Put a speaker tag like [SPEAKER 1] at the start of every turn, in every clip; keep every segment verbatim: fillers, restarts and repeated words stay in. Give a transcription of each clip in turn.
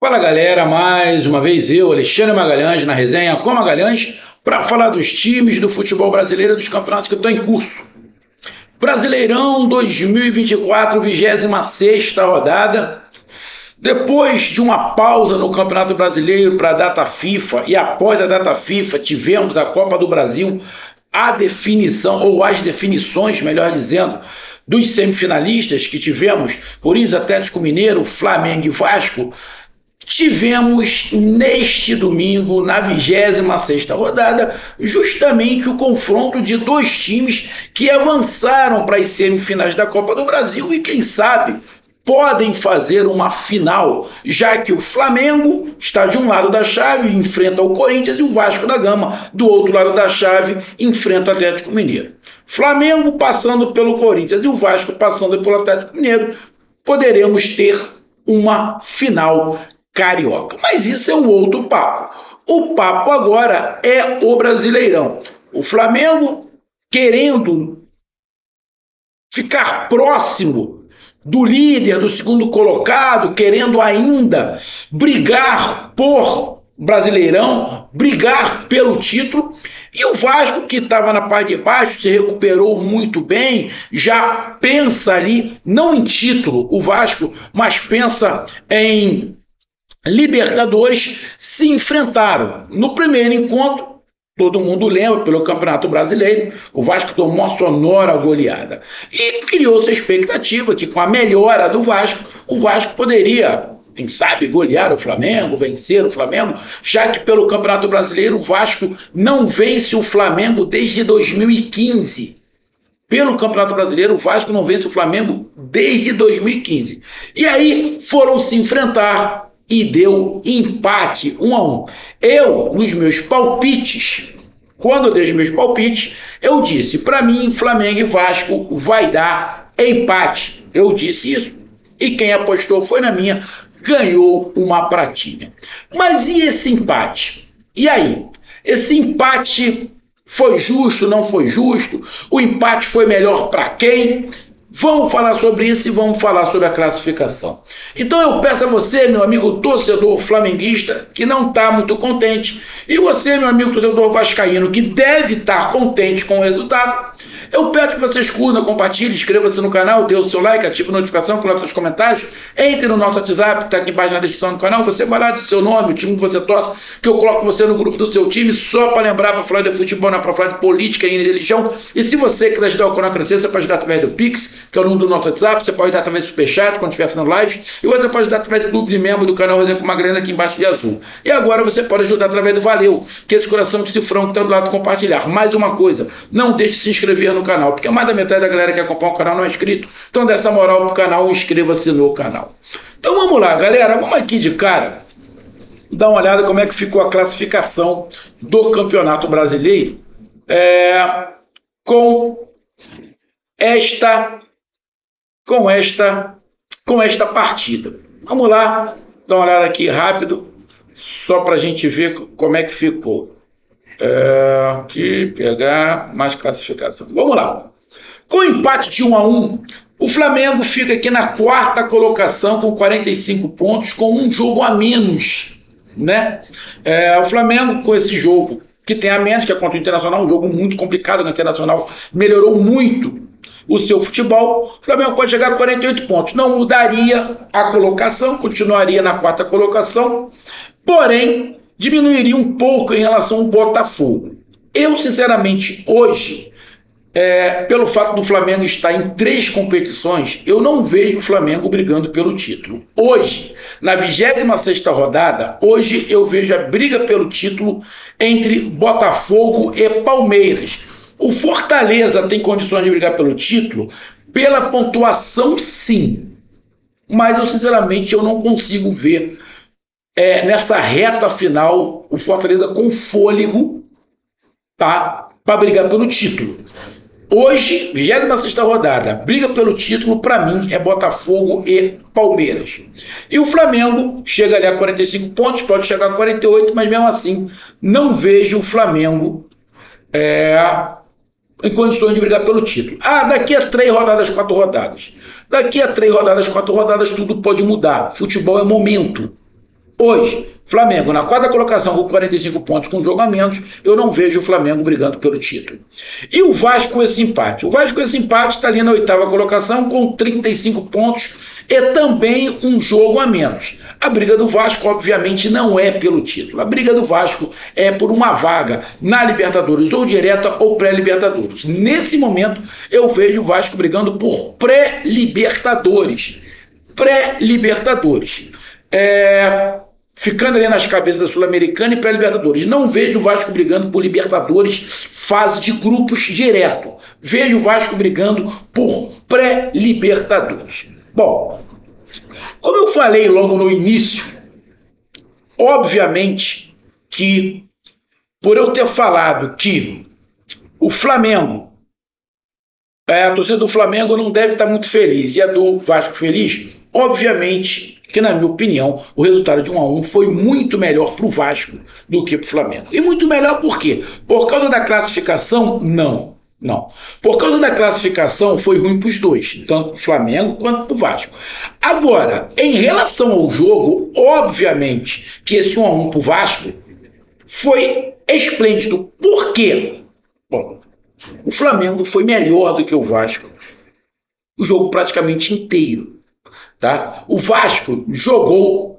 [SPEAKER 1] Fala galera, mais uma vez eu, Alexandre Magalhães, na resenha com Magalhães, para falar dos times do futebol brasileiro e dos campeonatos que estão em curso. Brasileirão dois mil e vinte e quatro, vigésima sexta rodada. Depois de uma pausa no Campeonato Brasileiro para a data FIFA e após a data FIFA tivemos a Copa do Brasil, a definição, ou as definições, melhor dizendo, dos semifinalistas que tivemos, Corinthians, Atlético Mineiro, Flamengo e Vasco. Tivemos neste domingo, na vigésima sexta rodada, justamente o confronto de dois times que avançaram para as semifinais da Copa do Brasil e, quem sabe, podem fazer uma final, já que o Flamengo está de um lado da chave e enfrenta o Corinthians, e o Vasco da Gama, do outro lado da chave, enfrenta o Atlético Mineiro. Flamengo passando pelo Corinthians e o Vasco passando pelo Atlético Mineiro, poderemos ter uma final carioca. Mas isso é um outro papo. O papo agora é o Brasileirão. O Flamengo querendo ficar próximo do líder, do segundo colocado, querendo ainda brigar por Brasileirão, brigar pelo título. E o Vasco, que estava na parte de baixo, se recuperou muito bem, já pensa ali, não em título, o Vasco, mas pensa em Libertadores. Se enfrentaram. No primeiro encontro, todo mundo lembra, pelo Campeonato Brasileiro, o Vasco tomou uma sonora goleada. E criou-se a expectativa que, com a melhora do Vasco, o Vasco poderia, quem sabe, golear o Flamengo, vencer o Flamengo, já que pelo Campeonato Brasileiro o Vasco não vence o Flamengo desde dois mil e quinze. Pelo Campeonato Brasileiro, o Vasco não vence o Flamengo desde dois mil e quinze. E aí foram se enfrentar e deu empate, um a um. Eu, nos meus palpites, quando eu dei os meus palpites, eu disse, para mim, Flamengo e Vasco vai dar empate. Eu disse isso, e quem apostou foi na minha, ganhou uma pratinha. Mas e esse empate? E aí? Esse empate foi justo, não foi justo? O empate foi melhor para quem? Vamos falar sobre isso e vamos falar sobre a classificação. Então eu peço a você, meu amigo torcedor flamenguista, que não está muito contente, e você, meu amigo torcedor vascaíno, que deve estar contente com o resultado, eu peço que vocês curtam, compartilhem, inscreva-se no canal, dê o seu like, ative a notificação, coloque seus comentários, entre no nosso WhatsApp, que está aqui embaixo na descrição do canal, você vai lá do seu nome, o time que você torce, que eu coloco você no grupo do seu time, só para lembrar, para falar de futebol, não para falar de política e de religião. E se você quiser ajudar o canal a crescer, você pode ajudar através do Pix, que é o número do nosso WhatsApp, você pode dar através do Superchat, quando estiver fazendo live, e você pode dar através do clube de membro do canal Resenha com Magalhães aqui embaixo de azul. E agora você pode ajudar através do Valeu, que é esse coração de cifrão que está do lado de compartilhar. Mais uma coisa, não deixe de se inscrever no canal, porque mais da metade da galera que acompanha o canal não é inscrito, então dê essa moral pro canal, inscreva-se no canal. Então vamos lá, galera, vamos aqui de cara dar uma olhada como é que ficou a classificação do Campeonato Brasileiro é, com esta com esta com esta partida. Vamos lá, dar uma olhada aqui rápido, só para a gente ver como é que ficou. É, aqui, pegar mais classificação. Vamos lá. Com o empate de um a um, o Flamengo fica aqui na quarta colocação com quarenta e cinco pontos, com um jogo a menos, né? É, o Flamengo, com esse jogo que tem a menos, que é contra o Internacional, um jogo muito complicado, o Internacional melhorou muito o seu futebol, o Flamengo pode chegar a quarenta e oito pontos. Não mudaria a colocação, continuaria na quarta colocação, porém diminuiria um pouco em relação ao Botafogo. Eu, sinceramente, hoje, é, pelo fato do Flamengo estar em três competições, eu não vejo o Flamengo brigando pelo título. Hoje, na vigésima sexta rodada, hoje eu vejo a briga pelo título entre Botafogo e Palmeiras. O Fortaleza tem condições de brigar pelo título pela pontuação, sim. Mas eu, sinceramente, eu não consigo ver é, nessa reta final o Fortaleza com fôlego, tá, para brigar pelo título. Hoje, vigésima sexta rodada, briga pelo título, para mim, é Botafogo e Palmeiras. E o Flamengo chega ali a quarenta e cinco pontos, pode chegar a quarenta e oito, mas mesmo assim, não vejo o Flamengo é, em condições de brigar pelo título. Ah, daqui a três rodadas, quatro rodadas. Daqui a três rodadas, quatro rodadas, tudo pode mudar. Futebol é momento. Hoje, Flamengo na quarta colocação com quarenta e cinco pontos com um jogo a menos, eu não vejo o Flamengo brigando pelo título. E o Vasco com esse empate? O Vasco com esse empate está ali na oitava colocação com trinta e cinco pontos e também um jogo a menos. A briga do Vasco, obviamente, não é pelo título. A briga do Vasco é por uma vaga na Libertadores, ou direta ou pré-Libertadores. Nesse momento, eu vejo o Vasco brigando por pré-Libertadores. Pré-Libertadores. É... Ficando ali nas cabeças da Sul-Americana e pré-Libertadores. Não vejo o Vasco brigando por Libertadores, fase de grupos direto. Vejo o Vasco brigando por pré-Libertadores. Bom, como eu falei logo no início, obviamente que por eu ter falado que o Flamengo, é, a torcida do Flamengo não deve estar muito feliz e a do Vasco feliz, obviamente que, na minha opinião, o resultado de um a um foi muito melhor para o Vasco do que para o Flamengo. E muito melhor por quê? Por causa da classificação? Não, não. Por causa da classificação foi ruim para os dois, tanto para o Flamengo quanto para o Vasco. Agora, em relação ao jogo, obviamente que esse um a um para o Vasco foi esplêndido. Por quê? Bom, o Flamengo foi melhor do que o Vasco o jogo praticamente inteiro. Tá? O Vasco jogou,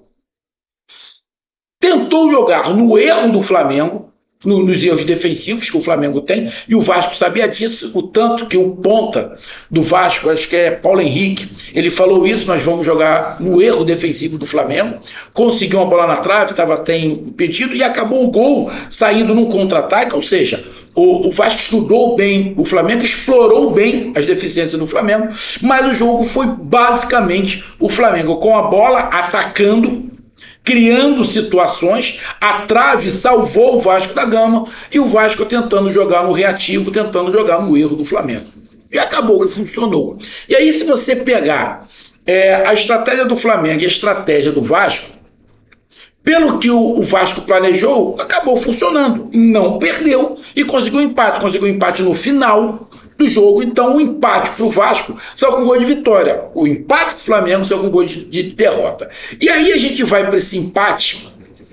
[SPEAKER 1] tentou jogar no erro do Flamengo, no, nos erros defensivos que o Flamengo tem, e o Vasco sabia disso, o tanto que o ponta do Vasco, acho que é Paulo Henrique, ele falou isso: nós vamos jogar no erro defensivo do Flamengo. Conseguiu uma bola na trave, estava até impedido, e acabou o gol saindo num contra-ataque, ou seja, O, o Vasco estudou bem, o Flamengo explorou bem as deficiências do Flamengo, mas o jogo foi basicamente o Flamengo com a bola, atacando, criando situações, a trave salvou o Vasco da Gama e o Vasco tentando jogar no reativo, tentando jogar no erro do Flamengo. E acabou que funcionou. E aí, se você pegar é, a estratégia do Flamengo e a estratégia do Vasco, pelo que o Vasco planejou, acabou funcionando. Não perdeu e conseguiu um empate. Conseguiu um empate no final do jogo. Então, o empate para o Vasco saiu com gol de vitória. O empate do Flamengo saiu com gol de, de derrota. E aí a gente vai para esse empate.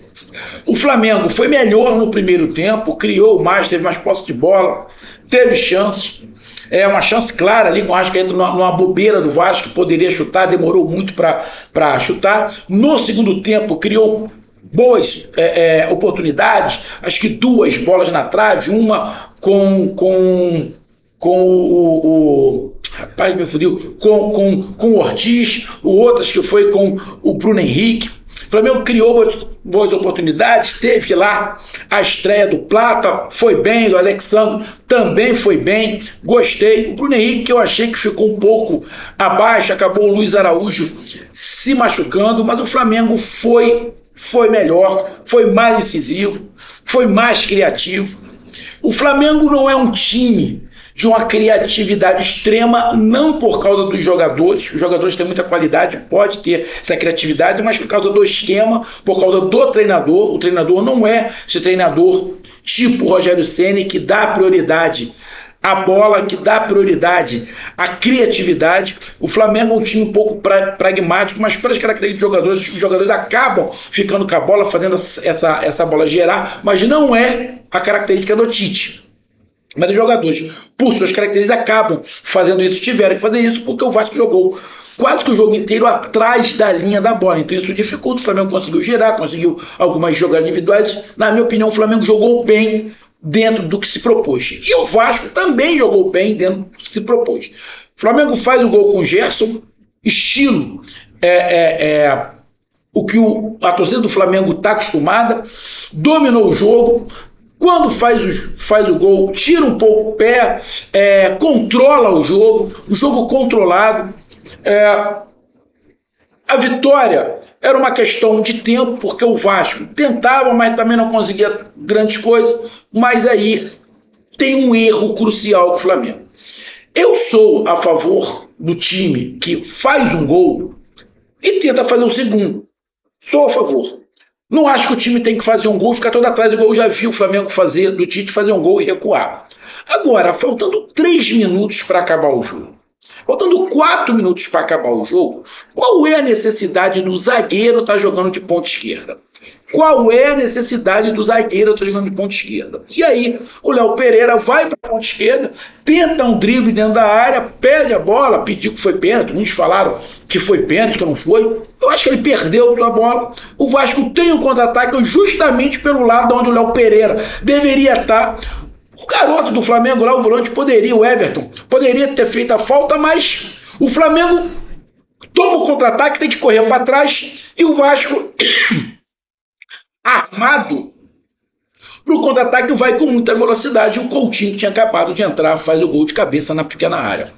[SPEAKER 1] O Flamengo foi melhor no primeiro tempo, criou mais, teve mais posse de bola, teve chances. É uma chance clara ali com o Arrascaeta numa, numa bobeira do Vasco, que poderia chutar, demorou muito para chutar. No segundo tempo, criou boas é, é, oportunidades, acho que duas bolas na trave, uma com, com, com o, o rapaz me fudiu, com, com, com o Ortiz, o outro acho que foi com o Bruno Henrique. O Flamengo criou boas, boas oportunidades, teve lá a estreia do Plata, foi bem, do Alexandre também foi bem, gostei. O Bruno Henrique, que eu achei que ficou um pouco abaixo, acabou o Luiz Araújo se machucando, mas o Flamengo foi, foi melhor, foi mais incisivo, foi mais criativo. O Flamengo não é um time de uma criatividade extrema, não por causa dos jogadores, os jogadores têm muita qualidade, pode ter essa criatividade, mas por causa do esquema, por causa do treinador. O treinador não é esse treinador tipo Rogério Ceni, que dá prioridade à bola, que dá prioridade à criatividade. O Flamengo é um time um pouco pra, pragmático, mas pelas características dos jogadores, os jogadores acabam ficando com a bola, fazendo essa, essa bola gerar, mas não é a característica do Tite. Mas os jogadores, por suas características, acabam fazendo isso, tiveram que fazer isso, porque o Vasco jogou quase que o jogo inteiro atrás da linha da bola. Então isso dificulta. O Flamengo conseguiu gerar, conseguiu algumas jogadas individuais. Na minha opinião, o Flamengo jogou bem dentro do que se propôs. E o Vasco também jogou bem dentro do que se propôs. O Flamengo faz o gol com o Gerson, estilo é, é, é, o que o, a torcida do Flamengo está acostumada, dominou o jogo. Quando faz o, faz o gol, tira um pouco o pé, é, controla o jogo, o jogo controlado. É, a vitória era uma questão de tempo, porque o Vasco tentava, mas também não conseguia grandes coisas. Mas aí tem um erro crucial do Flamengo. Eu sou a favor do time que faz um gol e tenta fazer o segundo. Sou a favor. Não acho que o time tem que fazer um gol e ficar todo atrás do gol. Eu já vi o Flamengo fazer, do Tite fazer um gol e recuar. Agora, faltando três minutos para acabar o jogo. Faltando quatro minutos para acabar o jogo, qual é a necessidade do zagueiro estar jogando de ponta esquerda? Qual é a necessidade do zagueiro estar jogando de ponta esquerda? E aí, o Léo Pereira vai para a ponta esquerda, tenta um drible dentro da área, perde a bola, pediu que foi pênalti, muitos falaram que foi pênalti, que não foi. Eu acho que ele perdeu a bola. O Vasco tem um contra-ataque justamente pelo lado onde o Léo Pereira deveria estar. O garoto do Flamengo lá, o volante, poderia, o Everton, poderia ter feito a falta, mas o Flamengo toma o contra-ataque, tem que correr para trás, e o Vasco, armado para o contra-ataque, vai com muita velocidade. O Coutinho, que tinha acabado de entrar, faz o gol de cabeça na pequena área.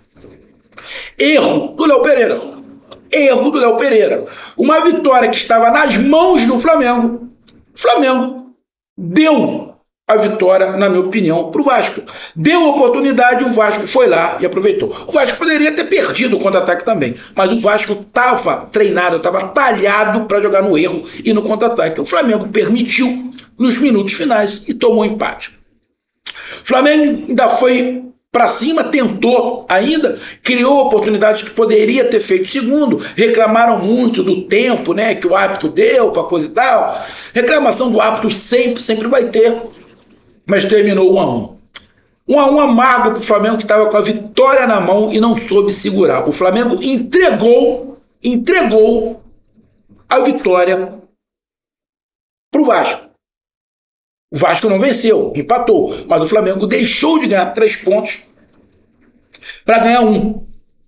[SPEAKER 1] Erro do Léo Pereira. Erro do Léo Pereira. Uma vitória que estava nas mãos do Flamengo. O Flamengo deu a vitória, na minha opinião, para o Vasco. Deu oportunidade, o Vasco foi lá e aproveitou. O Vasco poderia ter perdido o contra-ataque também, mas o Vasco estava treinado, estava talhado para jogar no erro e no contra-ataque. O Flamengo permitiu nos minutos finais e tomou empate. O Flamengo ainda foi para cima, tentou ainda, criou oportunidades que poderia ter feito segundo, reclamaram muito do tempo, né, que o árbitro deu para coisa e tal. Reclamação do árbitro sempre, sempre vai ter, mas terminou um a um. Um a um amargo para o Flamengo, que estava com a vitória na mão e não soube segurar. O Flamengo entregou, entregou a vitória para o Vasco. O Vasco não venceu, empatou, mas o Flamengo deixou de ganhar três pontos para ganhar um.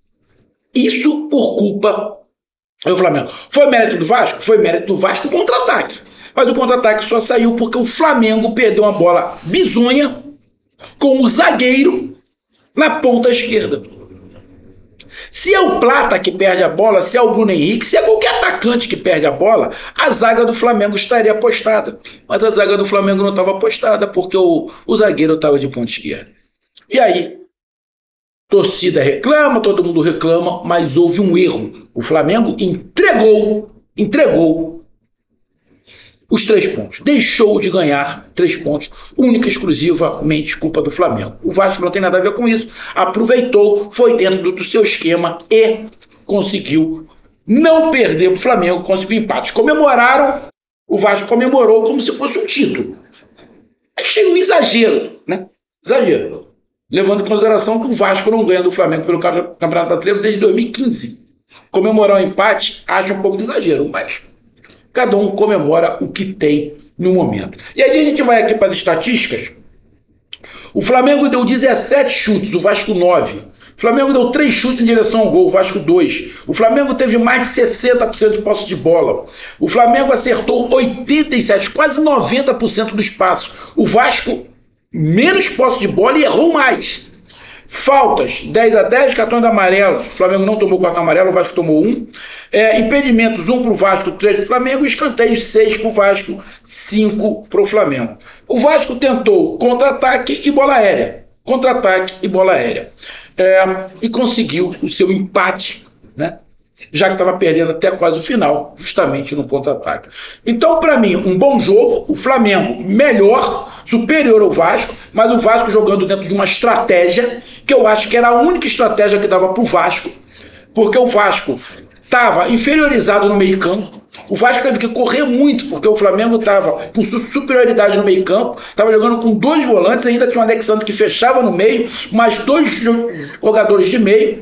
[SPEAKER 1] Isso por culpa do Flamengo. Foi mérito do Vasco? Foi mérito do Vasco contra-ataque. Mas o contra-ataque só saiu porque o Flamengo perdeu uma bola bizonha com o zagueiro na ponta esquerda. Se é o Plata que perde a bola, se é o Bruno Henrique, se é qualquer atacante que perde a bola, a zaga do Flamengo estaria apostada. Mas a zaga do Flamengo não estava apostada porque o, o zagueiro estava de ponta esquerda. E aí, torcida reclama, todo mundo reclama, mas houve um erro. O Flamengo entregou, entregou os três pontos. Deixou de ganhar três pontos, única e exclusivamente culpa do Flamengo. O Vasco não tem nada a ver com isso, aproveitou, foi dentro do, do seu esquema e conseguiu não perder o Flamengo, conseguiu empate. Comemoraram, o Vasco comemorou como se fosse um título. Achei um exagero, né? Exagero. Levando em consideração que o Vasco não ganha do Flamengo pelo Campeonato Brasileiro desde dois mil e quinze. Comemorar o empate, acho um pouco de exagero, mas cada um comemora o que tem no momento. E aí a gente vai aqui para as estatísticas. O Flamengo deu dezessete chutes, o Vasco nove. O Flamengo deu três chutes em direção ao gol, o Vasco dois. O Flamengo teve mais de sessenta por cento de posse de bola. O Flamengo acertou oitenta e sete por cento, quase noventa por cento dos passos. O Vasco menos posse de bola e errou mais. Faltas, dez a dez, cartões amarelos. O Flamengo não tomou cartão amarelo, o Vasco tomou um. É, impedimentos, um para o Vasco, três para o Flamengo. Escanteios, seis para o Vasco, cinco para o Flamengo. O Vasco tentou contra-ataque e bola aérea. Contra-ataque e bola aérea. É, e conseguiu o seu empate, né? Já que estava perdendo até quase o final, justamente no contra-ataque. Então, para mim, um bom jogo. O Flamengo melhor, superior ao Vasco, mas o Vasco jogando dentro de uma estratégia que eu acho que era a única estratégia que dava para o Vasco, porque o Vasco estava inferiorizado no meio-campo. O Vasco teve que correr muito, porque o Flamengo estava com superioridade no meio-campo, estava jogando com dois volantes, ainda tinha o Alexandre que fechava no meio, mais dois jogadores de meio.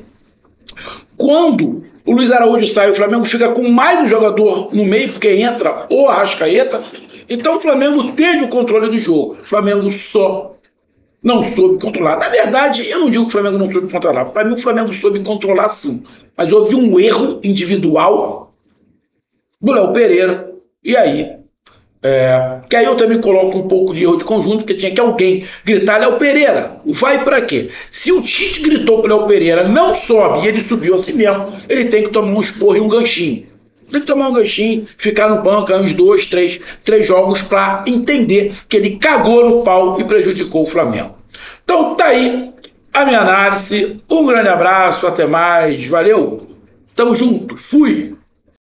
[SPEAKER 1] Quando o Luiz Araújo sai, o Flamengo fica com mais um jogador no meio, porque entra o Arrascaeta. Então o Flamengo teve o controle do jogo. O Flamengo só não soube controlar. Na verdade, eu não digo que o Flamengo não soube controlar. Para mim, o Flamengo soube controlar sim. Mas houve um erro individual do Léo Pereira. E aí, é, que aí eu também coloco um pouco de erro de conjunto, porque tinha que alguém gritar: Léo Pereira, vai para quê? Se o Tite gritou para o Léo Pereira, não sobe, e ele subiu assim mesmo, ele tem que tomar um esporro e um ganchinho. Tem que tomar um ganchinho, ficar no banco uns dois, três, três jogos para entender que ele cagou no pau e prejudicou o Flamengo. Então tá aí a minha análise. Um grande abraço, até mais, valeu, tamo junto, fui!